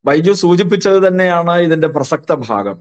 ബൈജു സൂചിപ്പിച്ചത് തന്നെയാണ് ഇതിന്റെ പ്രസക്ത ഭാഗം.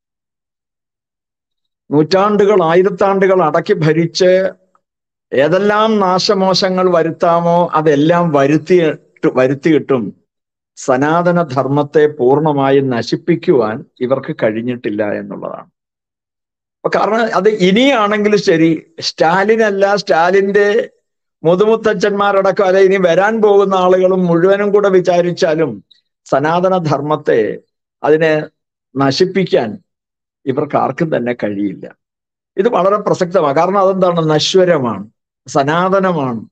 നൂറ്റാണ്ടുകൾ, ആയിരത്താണ്ടുകൾ അടക്കി ഭരിച്ച് ഏതെല്ലാം നാശമോശങ്ങൾ വരുത്താമോ അതെല്ലാം വരുത്തിയിട്ടും സനാതന ധർമ്മത്തെ പൂർണ്ണമായും നശിപ്പിക്കുവാൻ ഇവർക്ക് കഴിഞ്ഞിട്ടില്ല എന്നുള്ളതാണ്. കാരണം അത് ഇനിയാണെങ്കിലും ശരി, സ്റ്റാലിനല്ല, സ്റ്റാലിന്റെ മുതുമുത്തച്ഛന്മാരടക്കം അല്ലെ ഇനി വരാൻ പോകുന്ന ആളുകളും മുഴുവനും കൂടെ വിചാരിച്ചാലും സനാതന ധർമ്മത്തെ, അതിനെ നശിപ്പിക്കാൻ ഇവർക്ക് ആർക്കും തന്നെ കഴിയില്ല. ഇത് വളരെ പ്രസക്തമാണ്. കാരണം അതെന്താണ്? നശ്വരമാണ്, സനാതനമാണ്.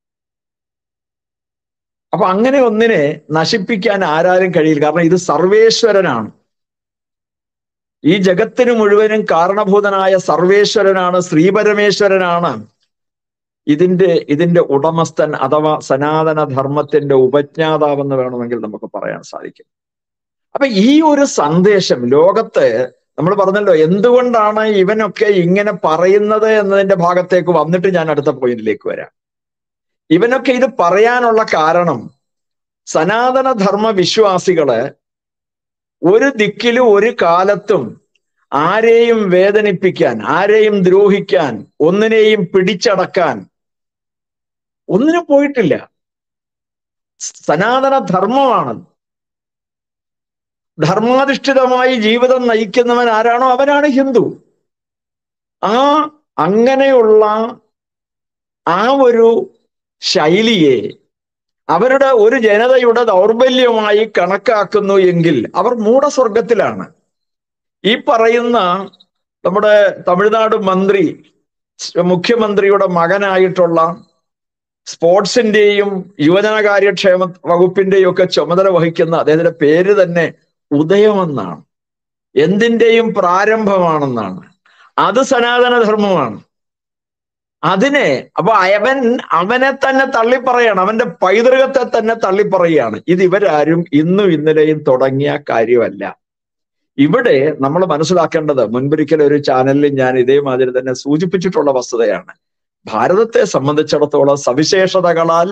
അപ്പൊ അങ്ങനെ ഒന്നിനെ നശിപ്പിക്കാൻ ആരാലും കഴിയില്ല. കാരണം ഇത് സർവേശ്വരനാണ്. ഈ ജഗത്തിന് മുഴുവനും കാരണഭൂതനായ സർവേശ്വരനാണ്, ശ്രീപരമേശ്വരനാണ് ഇതിന്റെ ഉടമസ്ഥൻ, അഥവാ സനാതന ധർമ്മത്തിന്റെ ഉപജ്ഞാതാവെന്ന് വേണമെങ്കിൽ നമുക്ക് പറയാൻ സാധിക്കും. അപ്പൊ ഈ ഒരു സന്ദേശം ലോകത്ത്, നമ്മൾ പറഞ്ഞല്ലോ എന്തുകൊണ്ടാണ് ഇവനൊക്കെ ഇങ്ങനെ പറയുന്നത് എന്നതിന്റെ ഭാഗത്തേക്ക് വന്നിട്ട് ഞാൻ അടുത്ത പോയിന്റിലേക്ക് വരാം. ഇവനൊക്കെ ഇത് പറയാനുള്ള കാരണം, സനാതന ധർമ്മ വിശ്വാസികള് ഒരു ദിക്കിലും ഒരു കാലത്തും ആരെയും വേദനിപ്പിക്കാൻ, ആരെയും ദ്രോഹിക്കാൻ, ഒന്നിനെയും പിടിച്ചടക്കാൻ ഒന്നിനും പോയിട്ടില്ല. സനാതന ധർമ്മമാണ്. ധർമാധിഷ്ഠിതമായി ജീവിതം നയിക്കുന്നവൻ ആരാണോ അവനാണ് ഹിന്ദു. അങ്ങനെയുള്ള ആ ഒരു ശൈലിയെ അവരുടെ ഒരു ജനതയുടെ ദൗർബല്യമായി കണക്കാക്കുന്നു എങ്കിൽ അവർ മൂഢസ്വർഗത്തിലാണ്. ഈ പറയുന്ന നമ്മുടെ തമിഴ്നാട് മുഖ്യമന്ത്രിയുടെ മകനായിട്ടുള്ള സ്പോർട്സിന്റെയും യുവജനകാര്യക്ഷേമ വകുപ്പിന്റെയും ഒക്കെ ചുമതല വഹിക്കുന്ന അദ്ദേഹത്തിന്റെ പേര് തന്നെ ഉദയമെന്നാണ്, എന്തിന്റെയും പ്രാരംഭമാണെന്നാണ്. അത് സനാതനധർമ്മമാണ്. അപ്പൊ അവനെ തന്നെ തള്ളിപ്പറയാണ്, അവന്റെ പൈതൃകത്തെ തന്നെ തള്ളിപ്പറയാണ്. ഇത് ഇവരാരും ഇന്നും ഇന്നലെയും തുടങ്ങിയ കാര്യമല്ല. ഇവിടെ നമ്മൾ മനസ്സിലാക്കേണ്ടത്, മുൻപൊരിക്കലും ഒരു ചാനലിൽ ഞാൻ ഇതേമാതിരി തന്നെ സൂചിപ്പിച്ചിട്ടുള്ള വസ്തുതയാണ്. ഭാരതത്തെ സംബന്ധിച്ചിടത്തോളം സവിശേഷതകളാൽ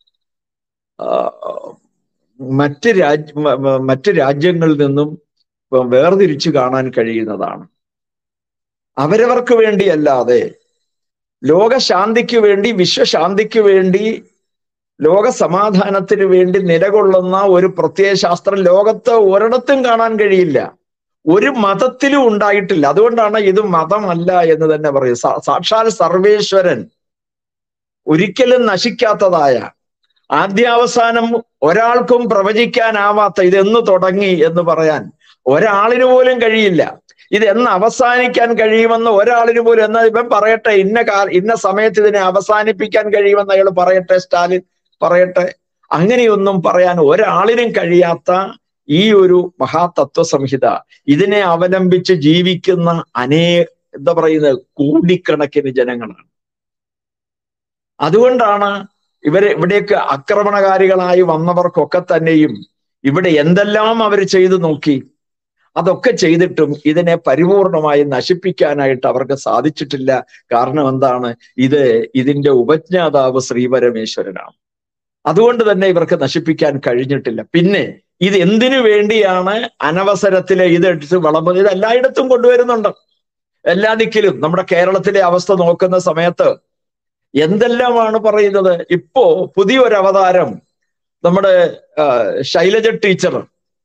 മറ്റ് രാജ്യങ്ങളിൽ നിന്നും വേർതിരിച്ചു കാണാൻ കഴിയുന്നതാണ്. അവരവർക്ക് വേണ്ടിയല്ലാതെ ലോകശാന്തിക്ക് വേണ്ടി, വിശ്വശാന്തിക്ക് വേണ്ടി, ലോക സമാധാനത്തിന് വേണ്ടി നിലകൊള്ളുന്ന ഒരു പ്രത്യയശാസ്ത്രം ലോകത്ത് ഒരിടത്തും കാണാൻ കഴിയില്ല, ഒരു മതത്തിലും ഉണ്ടായിട്ടില്ല. അതുകൊണ്ടാണ് ഇത് മതമല്ല എന്ന് തന്നെ പറയും. സാക്ഷാൽ സർവേശ്വരൻ, ഒരിക്കലും നശിക്കാത്തതായ, ആദ്യാവസാനം ഒരാൾക്കും പ്രവചിക്കാനാവാത്ത, ഇതെന്ന് തുടങ്ങി എന്ന് പറയാൻ ഒരാളിന് പോലും കഴിയില്ല. ഇതെന്ന് അവസാനിക്കാൻ കഴിയുമെന്ന് ഒരാളിന് പോലും, എന്നാൽ ഇവൻ പറയട്ടെ ഇന്ന സമയത്ത് ഇതിനെ അവസാനിപ്പിക്കാൻ കഴിയുമെന്ന് അയാൾ പറയട്ടെ, സ്റ്റാലിൻ പറയട്ടെ. അങ്ങനെയൊന്നും പറയാൻ ഒരാളിനും കഴിയാത്ത ഈ ഒരു മഹാതത്വ സംഹിത, ഇതിനെ അവലംബിച്ച് ജീവിക്കുന്ന കോടിക്കണക്കിന് ജനങ്ങളാണ്. അതുകൊണ്ടാണ് ഇവിടേക്ക് ആക്രമണകാരികളായി വന്നവർക്കൊക്കെ തന്നെയും ഇവിടെ എന്തെല്ലാം അവർ ചെയ്തു നോക്കി, അതൊക്കെ ചെയ്തിട്ടും ഇതിനെ പരിപൂർണമായി നശിപ്പിക്കാനായിട്ട് അവർക്ക് സാധിച്ചിട്ടില്ല. കാരണം എന്താണ്? ഇതിന്റെ ഉപജ്ഞാതാവ് ശ്രീപരമേശ്വരനാണ്. അതുകൊണ്ട് തന്നെ ഇവർക്ക് നശിപ്പിക്കാൻ കഴിഞ്ഞിട്ടില്ല. പിന്നെ ഇത് എന്തിനു വേണ്ടിയാണ് അനവസരത്തിലെ ഇതെടുത്ത് വിളമ്പുന്നത്? ഇത് എല്ലായിടത്തും കൊണ്ടുവരുന്നുണ്ട്, എല്ലാ ദിക്കിലും. നമ്മുടെ കേരളത്തിലെ അവസ്ഥ നോക്കുന്ന സമയത്ത് എന്തെല്ലാമാണ് പറയുന്നത്. ഇപ്പോ പുതിയൊരു അവതാരം, നമ്മുടെ ശൈലജ ടീച്ചർ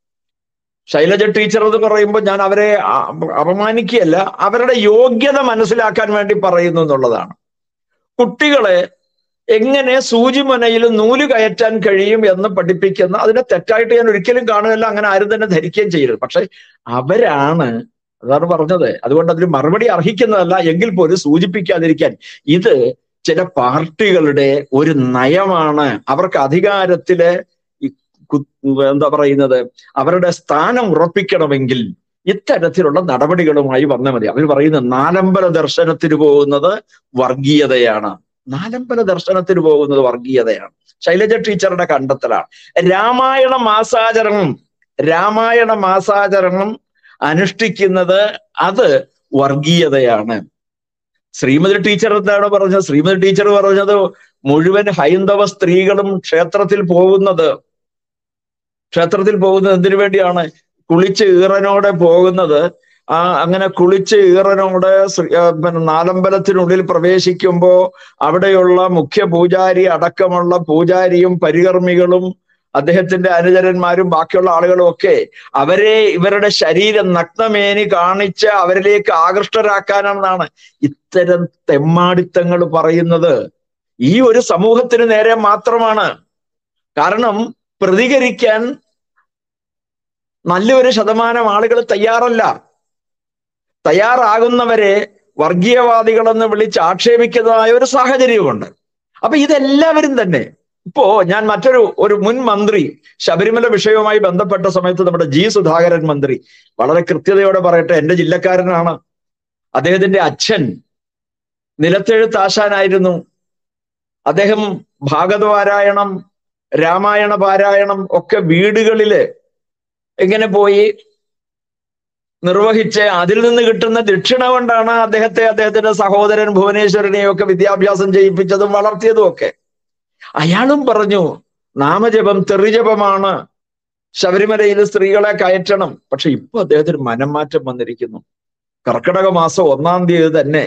എന്ന് പറയുമ്പോൾ ഞാൻ അവരെ അപമാനിക്കുകയല്ല, അവരുടെ യോഗ്യത മനസ്സിലാക്കാൻ വേണ്ടി പറയുന്നു എന്നുള്ളതാണ്. കുട്ടികളെ എങ്ങനെ സൂചിമുനയിൽ നൂല് കയറ്റാൻ കഴിയും എന്ന് പഠിപ്പിക്കുന്ന, അതിനെ തെറ്റായിട്ട് ഞാൻ ഒരിക്കലും കാണുകയല്ല, അങ്ങനെ ആരും തന്നെ ധരിക്കുകയും ചെയ്യരുത്. പക്ഷെ അതാണ് പറഞ്ഞത്. അതുകൊണ്ട് അതിന് മറുപടി അർഹിക്കുന്നതല്ല, എങ്കിൽ പോലും സൂചിപ്പിക്കാതിരിക്കാൻ. ഇത് ചില പാർട്ടികളുടെ ഒരു നയമാണ്. അവർക്ക് അധികാരത്തിലെ അവരുടെ സ്ഥാനം ഉറപ്പിക്കണമെങ്കിൽ ഇത്തരത്തിലുള്ള നടപടികളുമായി വന്നാൽ മതി. അവർ പറയുന്നത് നാലമ്പല ദർശനത്തിന് പോകുന്നത് വർഗീയതയാണ്. നാലമ്പല ദർശനത്തിന് പോകുന്നത് വർഗീയതയാണ്. ശൈലജ ടീച്ചറുടെ കണ്ടെത്തലാണ്. രാമായണ മാസാചരണം അനുഷ്ഠിക്കുന്നത് അത് വർഗീയതയാണ്. ശ്രീമതി ടീച്ചർ എന്താണ് പറഞ്ഞത്? ശ്രീമതി ടീച്ചർ പറഞ്ഞത് മുഴുവൻ ഹൈന്ദവ സ്ത്രീകളും ക്ഷേത്രത്തിൽ പോകുന്നത് ക്ഷേത്രത്തിൽ പോകുന്നത് എന്തിനു വേണ്ടിയാണ്? കുളിച്ച് ഈറനോടെ പോകുന്നത്. അങ്ങനെ കുളിച്ച് ഈറനോടെ പിന്നെ നാലമ്പലത്തിനുള്ളിൽ പ്രവേശിക്കുമ്പോ അവിടെയുള്ള മുഖ്യ പൂജാരി അടക്കമുള്ള പൂജാരിയും പരികർമ്മികളും അദ്ദേഹത്തിന്റെ അനുചരന്മാരും ബാക്കിയുള്ള ആളുകളും ഒക്കെ അവരെ ഇവരുടെ ശരീരം നഗ്നമേനി കാണിച്ച് അവരിലേക്ക് ആകൃഷ്ടരാക്കാനെന്നാണ് ഇത്തരം തെമ്മാടിത്തങ്ങൾ പറയുന്നത്. ഈ ഒരു സമൂഹത്തിന് നേരെ മാത്രമാണ്. കാരണം പ്രതികരിക്കാൻ നല്ലൊരു ശതമാനം ആളുകൾ തയ്യാറല്ല. തയ്യാറാകുന്നവരെ വർഗീയവാദികളെന്ന് വിളിച്ച് ആക്ഷേപിക്കുന്നതായ ഒരു സാഹചര്യമുണ്ട്. അപ്പൊ ഇതെല്ലാവരും തന്നെ ഇപ്പോ ഞാൻ ഒരു മുൻ മന്ത്രി ശബരിമല വിഷയവുമായി ബന്ധപ്പെട്ട സമയത്ത് നമ്മുടെ ജി സുധാകരൻ മന്ത്രി വളരെ കൃത്യതയോടെ പറയട്ടെ, എന്റെ ജില്ലക്കാരനാണ്. അദ്ദേഹത്തിന്റെ അച്ഛൻ നിലത്തെഴുത്താശാനായിരുന്നു. അദ്ദേഹം ഭാഗവതപാരായണം, രാമായണ പാരായണം ഒക്കെ വീടുകളില് ഇങ്ങനെ പോയി നിർവഹിച്ച് അതിൽ നിന്ന് കിട്ടുന്ന ദക്ഷിണ കൊണ്ടാണ് അദ്ദേഹത്തിന്റെ സഹോദരൻ ഭുവനേശ്വരനെയും ഒക്കെ വിദ്യാഭ്യാസം ചെയ്യിപ്പിച്ചതും വളർത്തിയതും ഒക്കെ. അയാളും പറഞ്ഞു നാമജപം തെറിജപമാണ്, ശബരിമലയിൽ സ്ത്രീകളെ കയറ്റണം. പക്ഷെ ഇപ്പൊ അദ്ദേഹത്തിന് മനം മാറ്റം വന്നിരിക്കുന്നു. കർക്കിടക മാസം 1-ാം തീയതി തന്നെ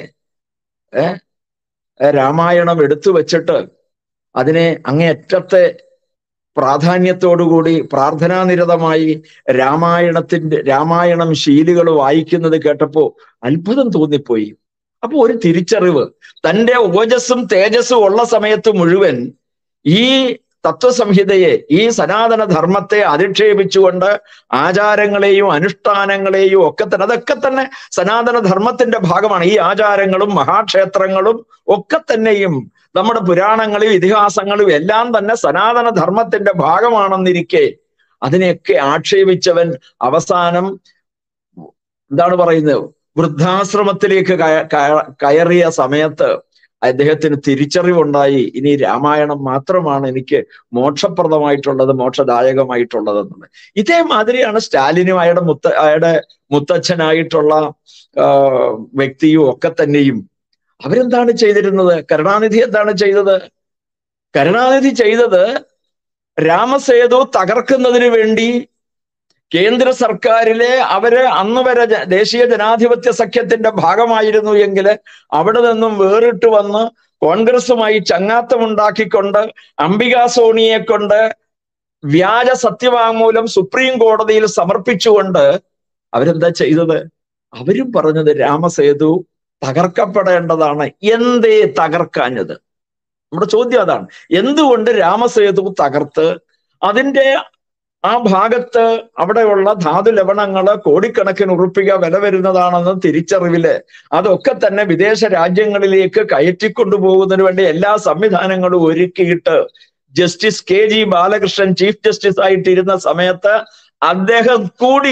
രാമായണം എടുത്തു വെച്ചിട്ട് അതിനെ പ്രാധാന്യത്തോടുകൂടി പ്രാർത്ഥനാനിരതമായി രാമായണം ശീലുകൾ വായിക്കുന്നത് കേട്ടപ്പോ അത്ഭുതം തോന്നിപ്പോയി. അപ്പൊ ഒരു തിരിച്ചറിവ്, തന്റെ ഓജസ്സും തേജസ്സും ഉള്ള സമയത്ത് മുഴുവൻ ഈ തത്വസംഹിതയെ, ഈ സനാതന ധർമ്മത്തെ അധിക്ഷേപിച്ചുകൊണ്ട് ആചാരങ്ങളെയും അനുഷ്ഠാനങ്ങളെയും അതൊക്കെ തന്നെ സനാതന ധർമ്മത്തിന്റെ ഭാഗമാണ്. ഈ ആചാരങ്ങളും മഹാക്ഷേത്രങ്ങളും ഒക്കെ തന്നെയും നമ്മുടെ പുരാണങ്ങളും ഇതിഹാസങ്ങളും എല്ലാം തന്നെ സനാതന ധർമ്മത്തിന്റെ ഭാഗമാണെന്നിരിക്കെ അതിനെയൊക്കെ ആക്ഷേപിച്ചവൻ അവസാനം എന്താണ് പറയുന്നത്, വൃദ്ധാശ്രമത്തിലേക്ക് കയറിയ സമയത്ത് അദ്ദേഹത്തിന് തിരിച്ചറിവുണ്ടായി, ഇനി രാമായണം മാത്രമാണ് എനിക്ക് മോക്ഷപ്രദമായിട്ടുള്ളത്, മോക്ഷദായകമായിട്ടുള്ളതെന്നുള്ളത്. ഇതേമാതിരിയാണ് സ്റ്റാലിനും അയാളുടെ മുത്തച്ഛനായിട്ടുള്ള വ്യക്തിയും ഒക്കെ തന്നെയും. അവരെന്താണ് ചെയ്തിരുന്നത്? കരുണാനിധി എന്താണ് ചെയ്തത്? കരുണാനിധി ചെയ്തത് രാമസേതു തകർക്കുന്നതിന് വേണ്ടി കേന്ദ്ര സർക്കാരിലെ അന്ന് വരെ ദേശീയ ജനാധിപത്യ സഖ്യത്തിന്റെ ഭാഗമായിരുന്നു എങ്കിൽ അവിടെ നിന്നും വേറിട്ട് വന്ന് കോൺഗ്രസുമായി ചങ്ങാത്തമുണ്ടാക്കിക്കൊണ്ട് അംബിക സോണിയെ കൊണ്ട് വ്യാജ സത്യവാങ്മൂലം സുപ്രീം കോടതിയിൽ സമർപ്പിച്ചുകൊണ്ട് അവരെന്താ ചെയ്തത്? അവരും പറഞ്ഞത് രാമസേതു തകർക്കപ്പെടേണ്ടതാണ്. എന്തേ തകർക്കാഞ്ഞത്? നമ്മുടെ ചോദ്യം അതാണ്. എന്തുകൊണ്ട് രാമസേതു തകർത്ത് അതിന്റെ ആ ഭാഗത്ത് അവിടെയുള്ള ധാതു ലവണങ്ങള് കോടിക്കണക്കിന് ഉറുപ്പിക വില വരുന്നതാണെന്ന് തിരിച്ചറിവില് അതൊക്കെ തന്നെ വിദേശ രാജ്യങ്ങളിലേക്ക് കയറ്റിക്കൊണ്ടുപോകുന്നതിന് വേണ്ടി എല്ലാ സംവിധാനങ്ങളും ഒരുക്കിയിട്ട് justice KG Balakrishnan chief justice ആയിട്ടിരുന്ന സമയത്ത് അദ്ദേഹം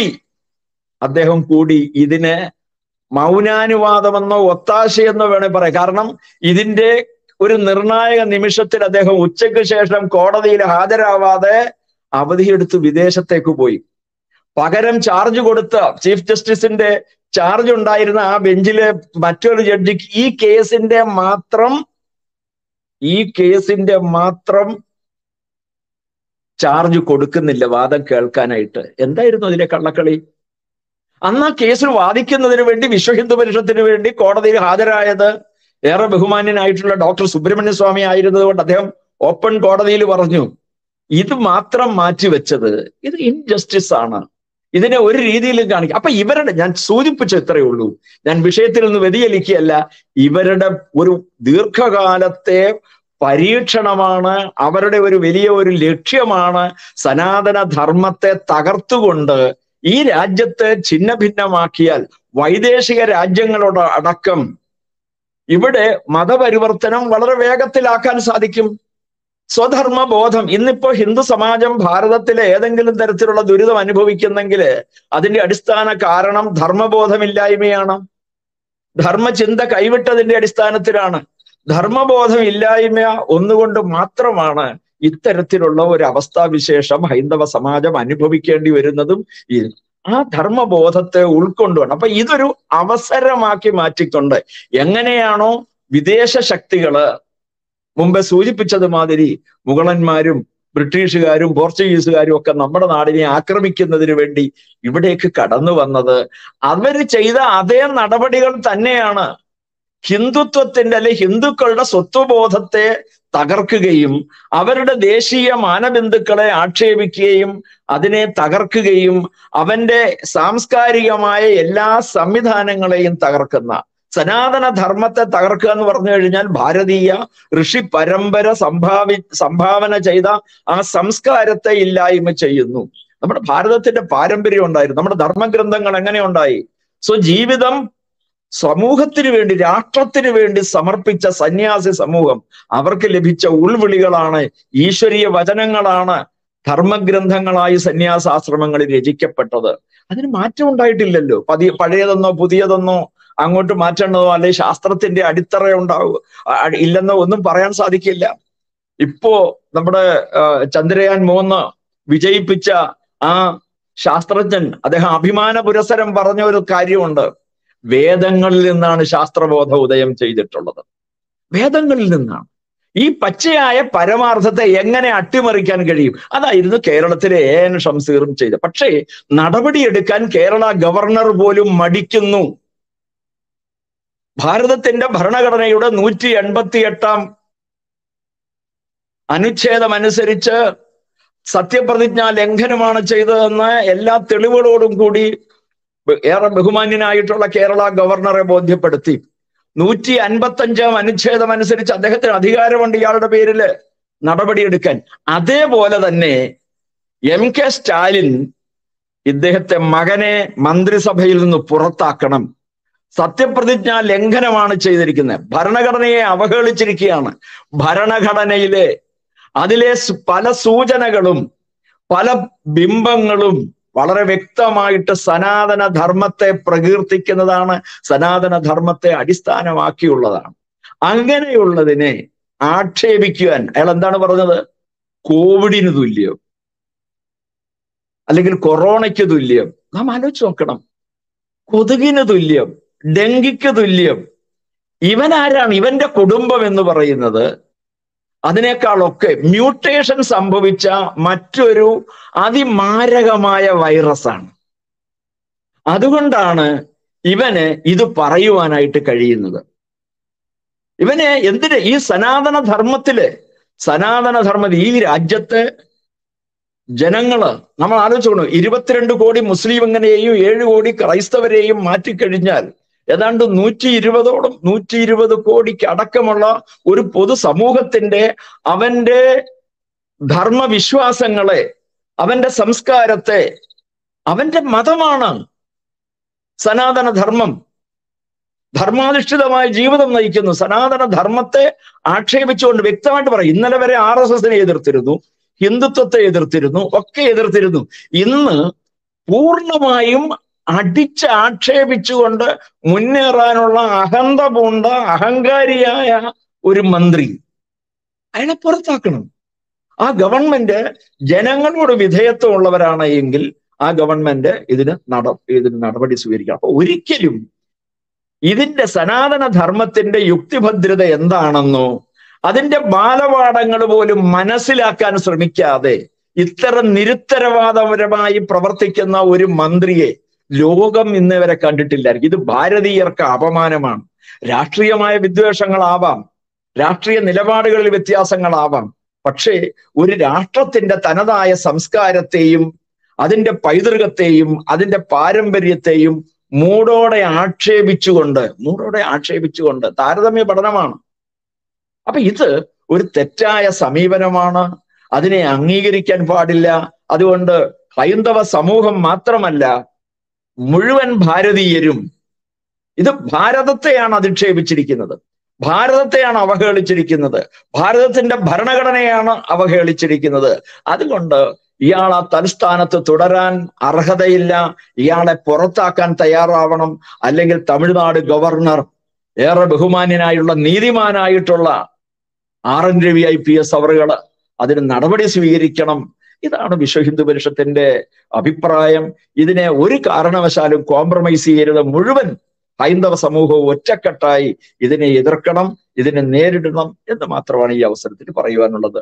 കൂടി ഇതിനെ മൗനാനുവാദമെന്നോ ഒത്താശയെന്നോ വേണേ പറയാം. കാരണം ഇതിന്റെ ഒരു നിർണായക നിമിഷത്തിൽ അദ്ദേഹം ഉച്ചയ്ക്ക് ശേഷം കോടതിയിൽ ഹാജരാവാതെ അവധിയെടുത്ത് വിദേശത്തേക്ക് പോയി. പകരം ചാർജ് കൊടുത്ത ചീഫ് ജസ്റ്റിസിന്റെ ചാർജ് ഉണ്ടായിരുന്ന ആ ബെഞ്ചിലെ മറ്റൊരു ജഡ്ജിക്ക് ഈ കേസിന്റെ മാത്രം ചാർജ് കൊടുക്കുന്നില്ല വാദം കേൾക്കാനായിട്ട്. എന്തായിരുന്നു അതിലെ കള്ളക്കളി? അന്ന് ആ കേസിൽ വാദിക്കുന്നതിന് വേണ്ടി വിശ്വ ഹിന്ദു പരിഷത്തിന് വേണ്ടി കോടതിയിൽ ഹാജരായത് ഏറെ ബഹുമാന്യനായിട്ടുള്ള ഡോക്ടർ സുബ്രഹ്മണ്യ സ്വാമി ആയിരുന്നത് കൊണ്ട് അദ്ദേഹം ഓപ്പൺ കോടതിയിൽ പറഞ്ഞു, ഇത് മാത്രം മാറ്റിവെച്ചത് ഇത് ഇൻജസ്റ്റിസ് ആണ്, ഇതിനെ ഒരു രീതിയിലും കാണിക്കുക. അപ്പൊ ഞാൻ സൂചിപ്പിച്ച ഇത്രയേ ഉള്ളൂ, ഞാൻ വിഷയത്തിൽ നിന്ന് വ്യതിചലിക്കുകയല്ല. ഇവരുടെ ഒരു ദീർഘകാലത്തെ പരീക്ഷണമാണ്, അവരുടെ ഒരു വലിയ ലക്ഷ്യമാണ് സനാതന ധർമ്മത്തെ തകർത്തുകൊണ്ട് ഈ രാജ്യത്തെ ഛിന്ന ഭിന്നമാക്കിയാൽ വൈദേശിക രാജ്യങ്ങളോട് അടക്കം ഇവിടെ മതപരിവർത്തനം വളരെ വേഗത്തിലാക്കാൻ സാധിക്കും. സ്വധർമ്മ ബോധം, ഇന്നിപ്പോ ഹിന്ദു സമാജം ഭാരതത്തിലെ ഏതെങ്കിലും തരത്തിലുള്ള ദുരിതം അനുഭവിക്കുന്നെങ്കിൽ അതിന്റെ അടിസ്ഥാന കാരണം ധർമ്മബോധമില്ലായ്മയാണ്. ധർമ്മചിന്ത കൈവിട്ടതിന്റെ അടിസ്ഥാനത്തിലാണ്. ധർമ്മബോധം ഇല്ലായ്മ ഒന്നുകൊണ്ട് മാത്രമാണ് ഇത്തരത്തിലുള്ള ഒരു അവസ്ഥാവിശേഷം ഹൈന്ദവ സമാജം അനുഭവിക്കേണ്ടി വരുന്നതും. ആ ധർമ്മബോധത്തെ ഉൾക്കൊണ്ടുവേണം. അപ്പൊ ഇതൊരു അവസരമാക്കി മാറ്റിക്കൊണ്ട് എങ്ങനെയാണോ വിദേശ ശക്തികള് മുമ്പ് സൂചിപ്പിച്ചത് മാതിരി മുഗളന്മാരും ബ്രിട്ടീഷുകാരും പോർച്ചുഗീസുകാരും ഒക്കെ നമ്മുടെ നാടിനെ ആക്രമിക്കുന്നതിന് വേണ്ടി ഇവിടേക്ക് കടന്നു വന്നത്. അവര് ചെയ്ത അതേ നടപടികൾ തന്നെയാണ് ഹിന്ദുത്വത്തിന്റെ അല്ലെ ഹിന്ദുക്കളുടെ സ്വത്വബോധത്തെ തകർക്കുകയും അവരുടെ ദേശീയ മാനബിന്ദുക്കളെ ആക്ഷേപിക്കുകയും അതിനെ തകർക്കുകയും അവന്റെ സാംസ്കാരികമായ എല്ലാ സംവിധാനങ്ങളെയും തകർക്കുന്ന സനാതന ധർമ്മത്തെ തകർക്കുക എന്ന് പറഞ്ഞു കഴിഞ്ഞാൽ ഭാരതീയ ഋഷി പരമ്പര സംഭാവന ചെയ്ത ആ സംസ്കാരത്തെ ഇല്ലായ്മ ചെയ്യുന്നു. നമ്മുടെ ഭാരതത്തിന്റെ പാരമ്പര്യം ഉണ്ടായിരുന്നു. നമ്മുടെ ധർമ്മഗ്രന്ഥങ്ങൾ എങ്ങനെ ഉണ്ടായി? ജീവിതം സമൂഹത്തിന് വേണ്ടി, രാഷ്ട്രത്തിന് വേണ്ടി സമർപ്പിച്ച സന്യാസി സമൂഹം, അവർക്ക് ലഭിച്ച ഉൾവിളികളാണ്, ഈശ്വരീയ വചനങ്ങളാണ് ധർമ്മഗ്രന്ഥങ്ങളായി സന്യാസാശ്രമങ്ങളിൽ രചിക്കപ്പെട്ടത്. അതിന് മാറ്റം ഉണ്ടായിട്ടില്ലല്ലോ. പഴയതെന്നോ പുതിയതെന്നോ അങ്ങോട്ട് മാറ്റേണ്ടതോ അല്ലെ ശാസ്ത്രത്തിന്റെ അടിത്തറ ഇല്ലെന്നോ ഒന്നും പറയാൻ സാധിക്കില്ല. ഇപ്പോ നമ്മുടെ ചന്ദ്രയാൻ 3 വിജയിപ്പിച്ച ആ ശാസ്ത്രജ്ഞൻ, അദ്ദേഹം അഭിമാന പുരസ്സരം പറഞ്ഞ ഒരു കാര്യമുണ്ട്. വേദങ്ങളിൽ നിന്നാണ് ശാസ്ത്രബോധ ഉദയം ചെയ്തിട്ടുള്ളത്. വേദങ്ങളിൽ നിന്നാണ്. ഈ പച്ചയായ പരമാർത്ഥത്തെ എങ്ങനെ അട്ടിമറിക്കാൻ കഴിയും? അതായിരുന്നു കേരളത്തിലെ AN ഷംസീറും ചെയ്തത്. പക്ഷേ നടപടിയെടുക്കാൻ കേരള ഗവർണർ പോലും മടിക്കുന്നു. ഭാരതത്തിന്റെ ഭരണഘടനയുടെ 188 അനുച്ഛേദം അനുസരിച്ച് സത്യപ്രതിജ്ഞാ ലംഘനമാണ് ചെയ്തതെന്ന് എല്ലാ തെളിവുകളോടും കൂടി ഏറെ ബഹുമാന്യനായിട്ടുള്ള കേരള ഗവർണറെ ബോധ്യപ്പെടുത്തി. 155 അനുച്ഛേദം അനുസരിച്ച് അദ്ദേഹത്തിന് അധികാരമുണ്ട് ഇയാളുടെ പേരിൽ നടപടിയെടുക്കാൻ. അതേപോലെ തന്നെ MK സ്റ്റാലിൻ ഇദ്ദേഹത്തെ മകനെ മന്ത്രിസഭയിൽ നിന്ന് പുറത്താക്കണം, സത്യപ്രതിജ്ഞാ ലംഘനമാണ് ചെയ്തിരിക്കുന്നത്, ഭരണഘടനയെ അവഹേളിച്ചിരിക്കുകയാണ്. ഭരണഘടനയിലെ അതിലെ പല സൂചനകളും പല ബിംബങ്ങളും വളരെ വ്യക്തമായിട്ട് സനാതന ധർമ്മത്തെ പ്രകീർത്തിക്കുന്നതാണ്, സനാതന ധർമ്മത്തെ അടിസ്ഥാനമാക്കിയുള്ളതാണ്. അങ്ങനെയുള്ളതിനെ ആക്ഷേപിക്കുവാൻ അയാൾ എന്താണ് പറഞ്ഞത്? കോവിഡിന് തുല്യം, അല്ലെങ്കിൽ കൊറോണയ്ക്ക് തുല്യം. നാം ആലോചിച്ച് നോക്കണം. കൊതുകിന് തുല്യം, ഡെങ്കിക്ക് തുല്യം. ഇവൻ ആരാണ്? ഇവന്റെ കുടുംബം എന്ന് പറയുന്നത് അതിനേക്കാളൊക്കെ മ്യൂട്ടേഷൻ സംഭവിച്ച മറ്റൊരു അതിമാരകമായ വൈറസാണ്. അതുകൊണ്ടാണ് ഇവന് ഇത് പറയുവാനായിട്ട് കഴിയുന്നത്. ഇവന് എന്തിന്? ഈ സനാതന ധർമ്മത്തിൽ ഈ രാജ്യത്തെ ജനങ്ങള് നമ്മൾ ആലോചിക്കണം. 22 കോടി മുസ്ലിങ്ങളെയും 7 കോടി ക്രൈസ്തവരെയും മാറ്റിക്കഴിഞ്ഞാൽ ഏതാണ്ട് 120 കോടിക്ക് അടക്കമുള്ള ഒരു പൊതുസമൂഹത്തിന്റെ അവന്റെ ധർമ്മവിശ്വാസങ്ങളെ, അവന്റെ സംസ്കാരത്തെ, അവന്റെ മതമാണ് സനാതന ധർമ്മം. ധർമാധിഷ്ഠിതമായ ജീവിതം നയിക്കുന്നു. സനാതന ധർമ്മത്തെ ആക്ഷേപിച്ചുകൊണ്ട് വ്യക്തമായിട്ട് പറയും. ഇന്നലെ വരെ RSSനെ എതിർത്തിരുന്നു, ഹിന്ദുത്വത്തെ എതിർത്തിരുന്നു, ഒക്കെ എതിർത്തിരുന്നു. ഇന്ന് പൂർണ്ണമായും ആക്ഷേപിച്ചുകൊണ്ട് മുന്നേറാനുള്ള അഹന്ത പൂണ്ട അഹങ്കാരിയായ ഒരു മന്ത്രി, അയാളെ പുറത്താക്കണം. ആ ഗവൺമെന്റ് ജനങ്ങളോട് വിധേയത്വം ഉള്ളവരാണ് എങ്കിൽ ആ ഗവൺമെന്റ് ഇതിന് നടപടി സ്വീകരിക്കണം. അപ്പൊ ഒരിക്കലും ഇതിന്റെ സനാതന ധർമ്മത്തിന്റെ യുക്തിഭദ്രത എന്താണെന്നോ അതിന്റെ ബാലപാഠങ്ങൾ പോലും മനസ്സിലാക്കാൻ ശ്രമിക്കാതെ ഇത്തരം നിരുത്തരവാദപരമായി പ്രവർത്തിക്കുന്ന ഒരു മന്ത്രിയെ ലോകം ഇന്ന് വരെ കണ്ടിട്ടില്ലായിരിക്കും. ഇത് ഭാരതീയർക്ക് അപമാനമാണ്. രാഷ്ട്രീയമായ വിദ്വേഷങ്ങളാവാം, രാഷ്ട്രീയ നിലപാടുകളിൽ വ്യത്യാസങ്ങളാവാം, പക്ഷേ ഒരു രാഷ്ട്രത്തിന്റെ തനതായ സംസ്കാരത്തെയും അതിന്റെ പൈതൃകത്തെയും അതിന്റെ പാരമ്പര്യത്തെയും മൂടോടെ ആക്ഷേപിച്ചുകൊണ്ട് താരതമ്യ പഠനമാണ്. അപ്പൊ ഇത് ഒരു തെറ്റായ സമീപനമാണ്. അതിനെ അംഗീകരിക്കാൻ പാടില്ല. അതുകൊണ്ട് ഹൈന്ദവ സമൂഹം മാത്രമല്ല, മുഴുവൻ ഭാരതീയരും ഇത് ഭാരതത്തെയാണ് അധിക്ഷേപിച്ചിരിക്കുന്നത്, ഭാരതത്തെയാണ് അവഹേളിച്ചിരിക്കുന്നത്, ഭാരതത്തിന്റെ ഭരണഘടനയാണ് അവഹേളിച്ചിരിക്കുന്നത്. അതുകൊണ്ട് ഇയാൾ ആ തലസ്ഥാനത്ത് തുടരാൻ അർഹതയില്ല. ഇയാളെ പുറത്താക്കാൻ തയ്യാറാവണം. അല്ലെങ്കിൽ തമിഴ്നാട് ഗവർണർ, ഏറെ ബഹുമാന്യനായുള്ള നീതിമാനായിട്ടുള്ള RN രവി IPS അവറുകൾ അതിന് നടപടി സ്വീകരിക്കണം. ഇതാണ് വിശ്വ ഹിന്ദു പരിഷത്തിന്റെ അഭിപ്രായം. ഇതിനെ ഒരു കാരണവശാലും കോംപ്രമൈസ് ചെയ്യരുത്. മുഴുവൻ ഹൈന്ദവ സമൂഹവും ഒറ്റക്കെട്ടായി ഇതിനെ എതിർക്കണം, ഇതിനെ നേരിടണം എന്ന് മാത്രമാണ് ഈ അവസരത്തിൽ പറയുവാനുള്ളത്.